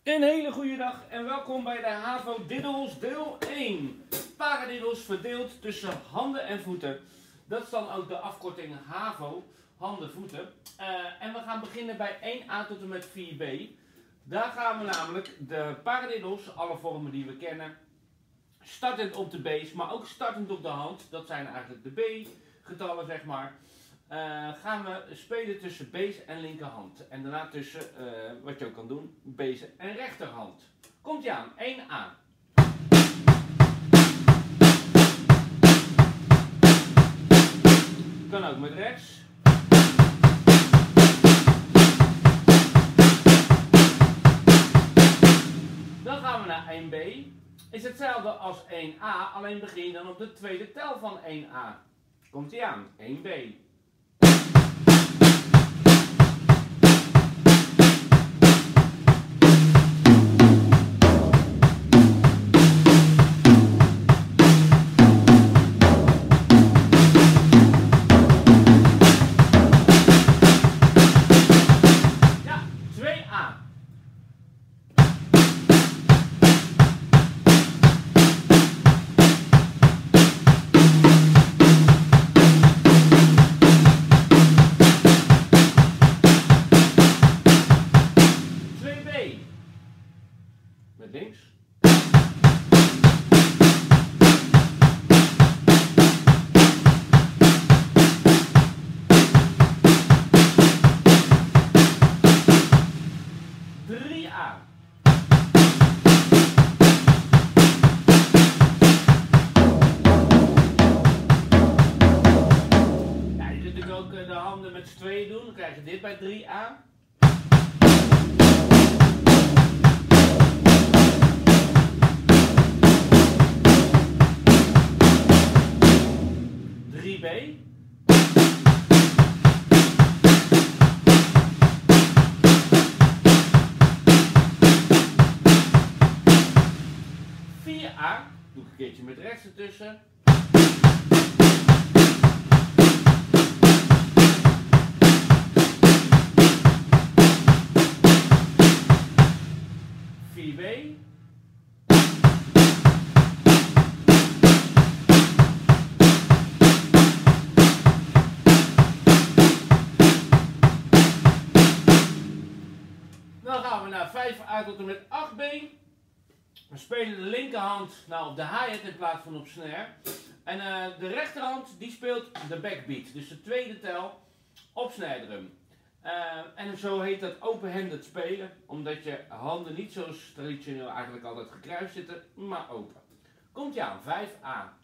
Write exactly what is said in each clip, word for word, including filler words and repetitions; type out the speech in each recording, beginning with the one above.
Een hele goede dag en welkom bij de HAVO Diddels deel één. Paradiddels verdeeld tussen handen en voeten. Dat is dan ook de afkorting HAVO, handen, voeten. Uh, en we gaan beginnen bij één A tot en met vier B. Daar gaan we namelijk de paradiddels, alle vormen die we kennen, startend op de B's, maar ook startend op de hand. Dat zijn eigenlijk de B-getallen, zeg maar. Uh, gaan we spelen tussen B's en linkerhand. En daarna tussen, uh, wat je ook kan doen, B's en rechterhand. Komt ie aan, één A. Kan ook met rechts. Dan gaan we naar één B. Is hetzelfde als één A, alleen begin je dan op de tweede tel van één A. Komt ie aan, één B. Met links. drie A. Ja, je kunt natuurlijk ook de handen met z'n tweeën doen, dan krijg je dit bij drie A. drie B. vier A. Doe ik een keertje met rechts ertussen. vier B. Dan gaan we naar vijf A tot en met acht B. We spelen de linkerhand nou op de hi-hat in plaats van op snare. En uh, de rechterhand die speelt de backbeat. Dus de tweede tel op snare drum. Uh, en zo heet dat open-handed spelen. Omdat je handen niet zoals traditioneel eigenlijk altijd gekruist zitten, maar open. Komt ie aan, vijf A.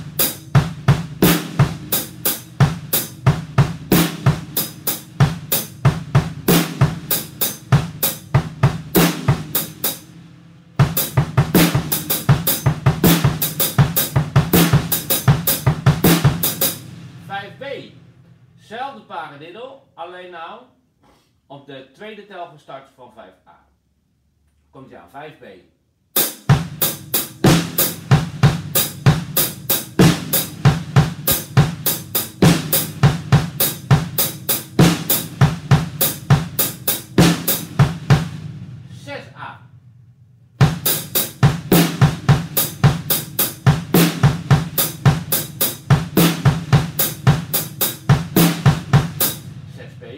vijf B. Zelfde paradiddel, alleen nou op de tweede tel gestart van vijf A. Komt ie aan, vijf B. zes A. zes B.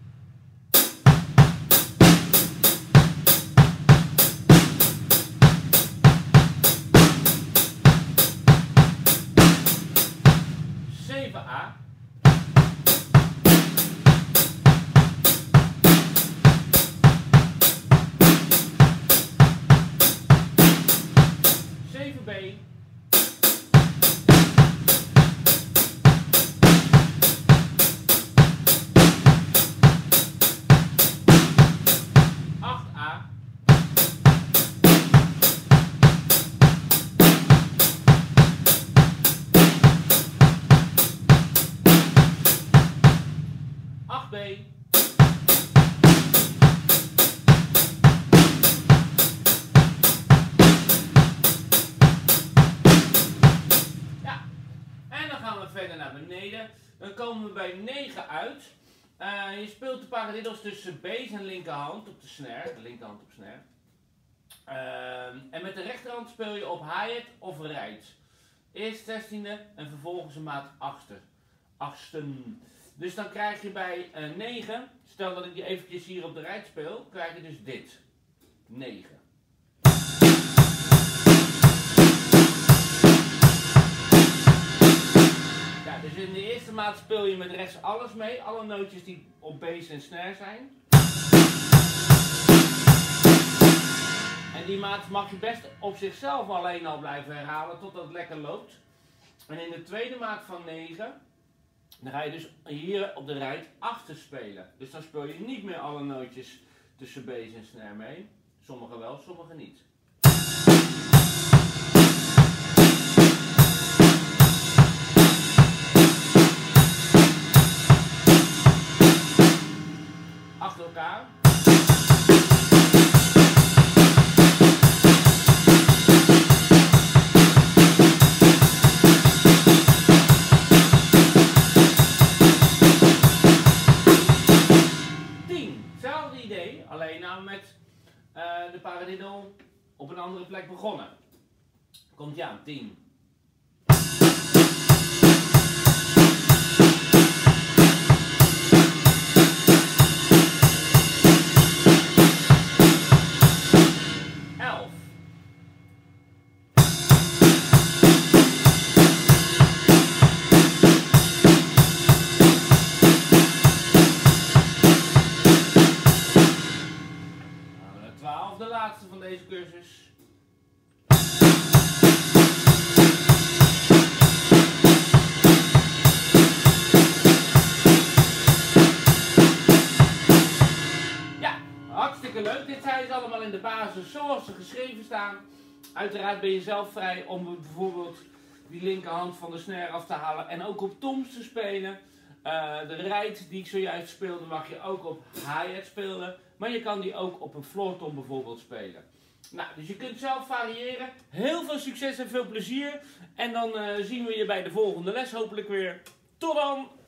zeven A. zeven B. acht A. acht B. Ja, en dan gaan we verder naar beneden. Dan komen we bij negen uit. Uh, je speelt de paradiddels tussen B's en linkerhand op de snare, de linkerhand op snare. met de rechterhand speel je op hi-hat of ride. Eerst zestiende en vervolgens een maat achter. Achtsten. Dus dan krijg je bij uh, negen, stel dat ik die eventjes hier op de ride speel, krijg je dus dit. negen. Ja, dus in de eerste maat speel je met rechts alles mee, alle nootjes die op bass en snare zijn. En die maat mag je best op zichzelf alleen al blijven herhalen totdat het lekker loopt. En in de tweede maat van negen, dan ga je dus hier op de ride achter spelen. Dus dan speel je niet meer alle nootjes tussen bass en snare mee. Sommige wel, sommige niet. Achter elkaar. Alleen nou met uh, de paradiddle op een andere plek begonnen. Komt ja, tien. elf. twaalf, de laatste van deze cursus. Ja, hartstikke leuk. Dit zijn ze allemaal in de basis zoals ze geschreven staan. Uiteraard ben je zelf vrij om bijvoorbeeld die linkerhand van de snare af te halen en ook op toms te spelen. Uh, de ride die ik zojuist speelde mag je ook op hi-hat spelen, maar je kan die ook op een floortom bijvoorbeeld spelen. Nou, dus je kunt zelf variëren. Heel veel succes en veel plezier. En dan uh, zien we je bij de volgende les hopelijk weer. Tot dan!